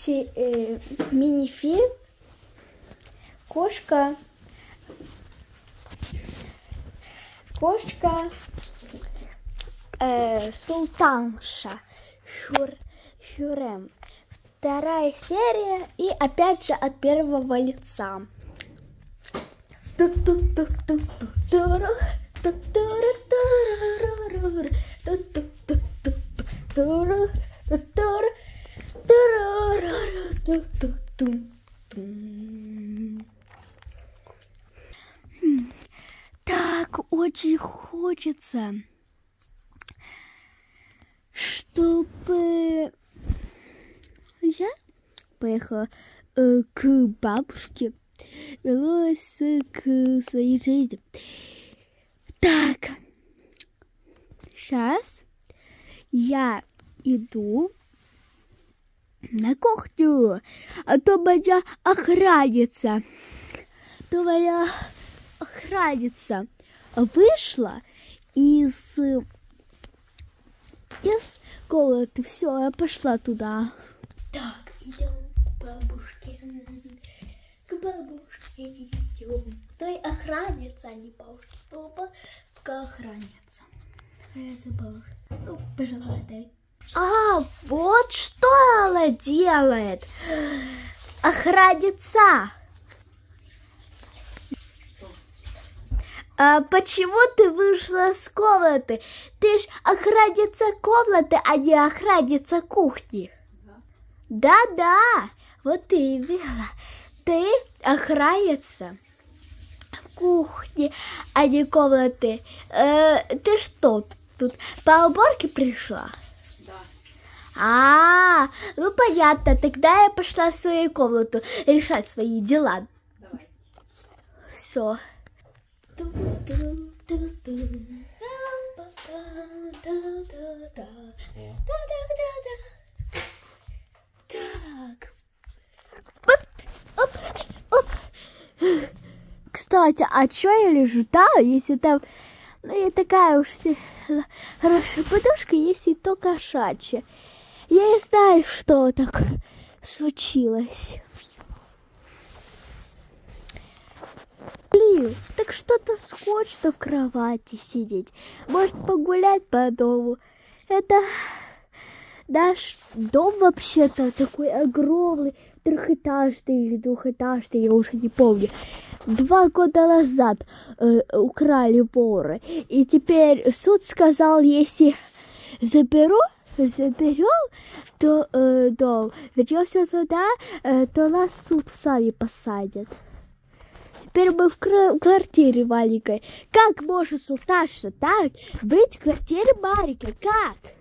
мини-фильм Кошка Султанша Хюррем. Вторая серия и опять же от первого лица. Так очень хочется, чтобы я поехала к бабушке, вернулась к своей жизни. Так, сейчас я иду на кухню, а то моя охранница вышла из комнаты. Все, я пошла туда. Так, идем к бабушке. К бабушке идем. То и охранница, а не бабушка. То бабушка охранница. Ну, пожалуйста. Вот что она делает. Охранница. Почему ты вышла с комнаты? Ты ж охранница комнаты, а не охранница кухни. Да, вот ты видела. Ты охранница кухни, а не комнаты. Ты что, тут по уборке пришла? Да. Ну понятно, тогда я пошла в свою комнату решать свои дела. Давай. Все. Так. Оп. Кстати, а чё я лежу там, если там, ну, и такая уж хорошая подушка, если то кошачья. Я не знаю, что так случилось. Блин, так что-то скучно в кровати сидеть. Может, погулять по дому. Это наш дом вообще-то такой огромный, трехэтажный или двухэтажный, я уже не помню. 2 года назад украли воры. И теперь суд сказал, если заберем, то дом, вернемся туда, то нас суд сами посадят. Теперь мы в квартире маленькой. Как может султанша так быть в квартире маленькой? Как?